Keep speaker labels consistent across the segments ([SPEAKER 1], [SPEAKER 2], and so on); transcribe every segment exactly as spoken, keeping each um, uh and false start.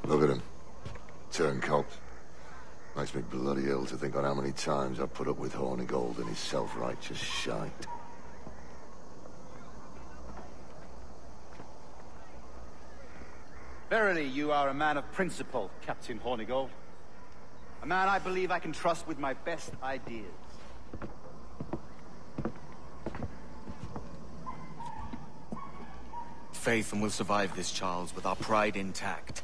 [SPEAKER 1] Look at him. Turncoat. Makes me bloody ill to think on how many times I've put up with Hornigold and his self-righteous shite.
[SPEAKER 2] Verily, you are a man of principle, Captain Hornigold. A man I believe I can trust with my best ideas.
[SPEAKER 3] Faith, and we'll survive this, Charles, with our pride intact.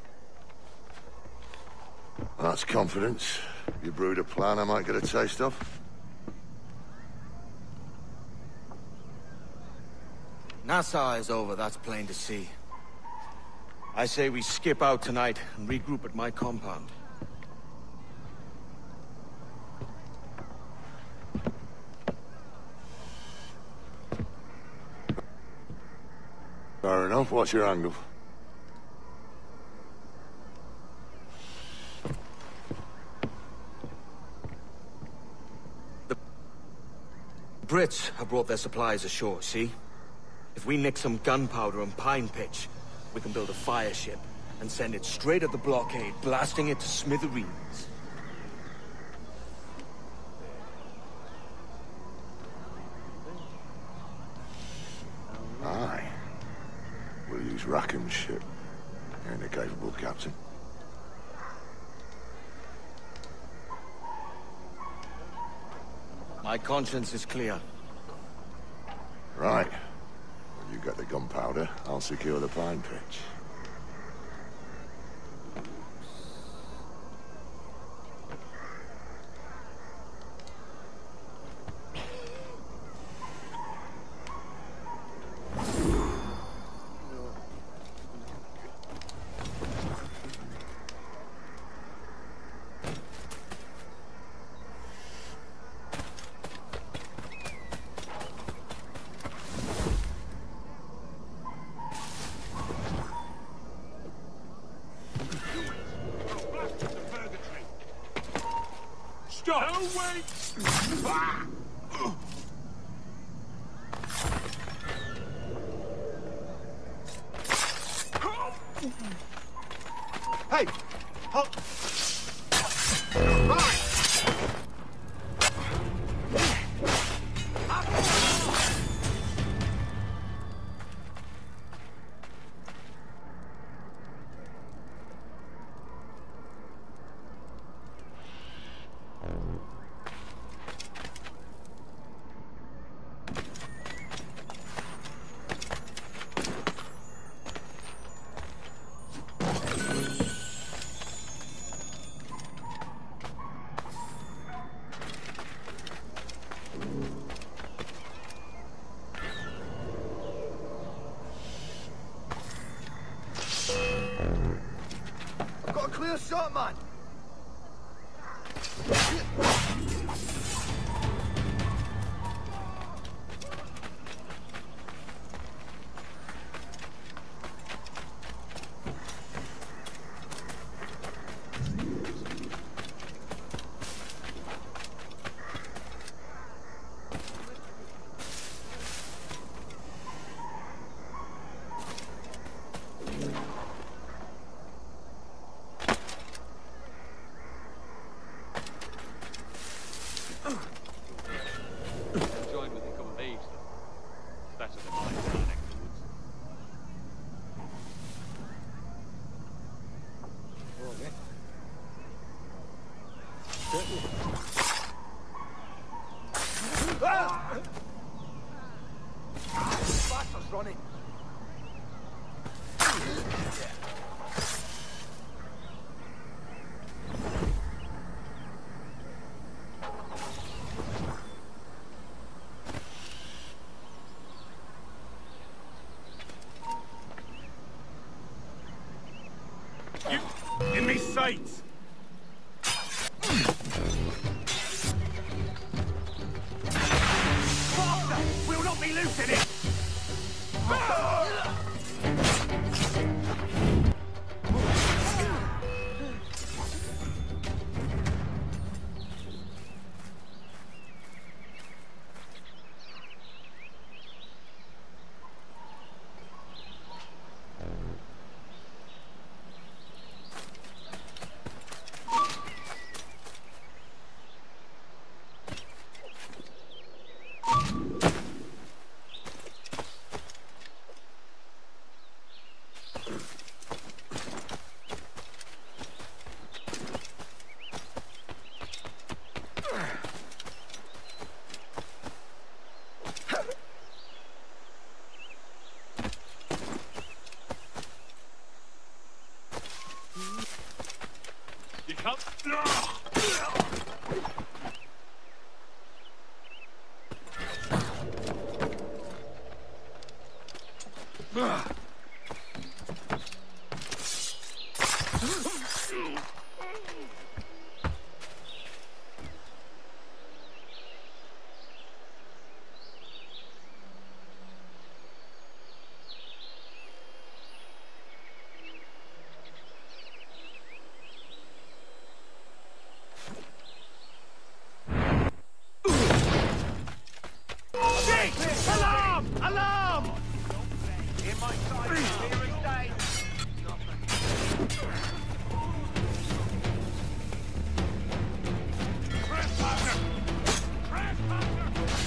[SPEAKER 1] That's confidence. You brewed a plan I might get a taste of?
[SPEAKER 3] Nassau is over, that's plain to see. I say we skip out tonight and regroup at my compound.
[SPEAKER 1] Fair enough. What's your angle?
[SPEAKER 3] The Brits have brought their supplies ashore, see? If we nick some gunpowder and pine pitch, we can build a fire ship and send it straight at the blockade, blasting it to smithereens.
[SPEAKER 1] Aye. We'll use Rackham's ship. Ain't a capable captain.
[SPEAKER 3] My conscience is clear.
[SPEAKER 1] Right. When you get the gunpowder, I'll secure the pine pitch.
[SPEAKER 4] Stop! No, wait!
[SPEAKER 2] Hey! Halt! Right! Got a clear shot, man! Bastard's running.
[SPEAKER 4] You... in me sights!
[SPEAKER 2] We'll not be losing it!
[SPEAKER 4] Come.
[SPEAKER 2] Alarm! Alarm! In my sight, here as day.
[SPEAKER 4] Trespasser! Trespasser!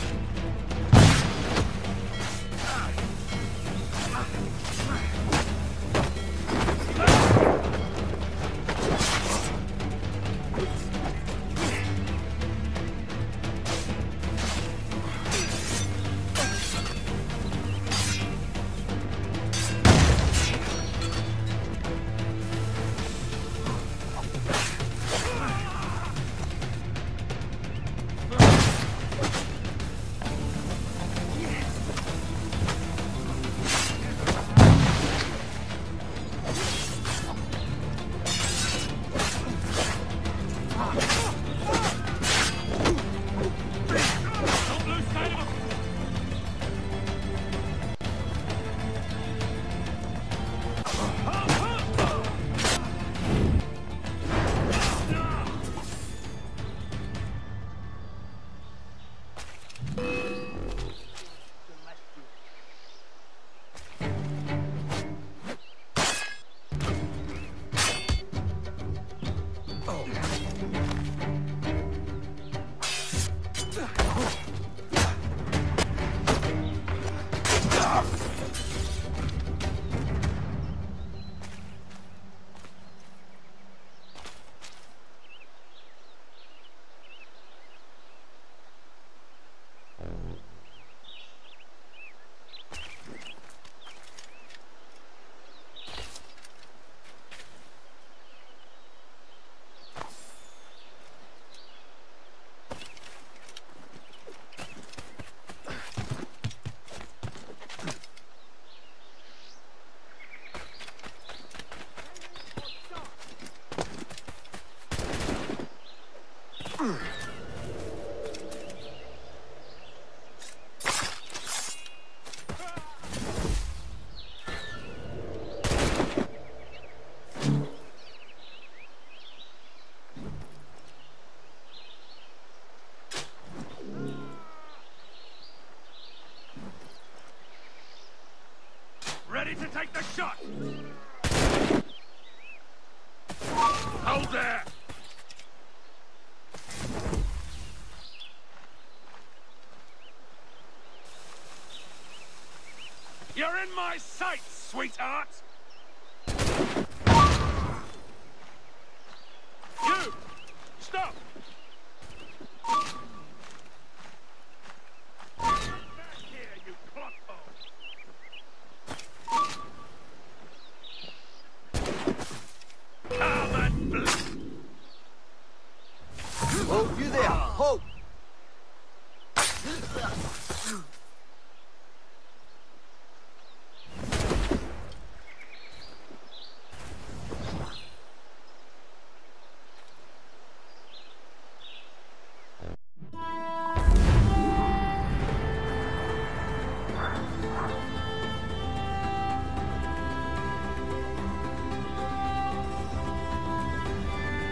[SPEAKER 4] Don't lose sight of him! Ready to take the shot! Hold there! You're in my sights, sweetheart!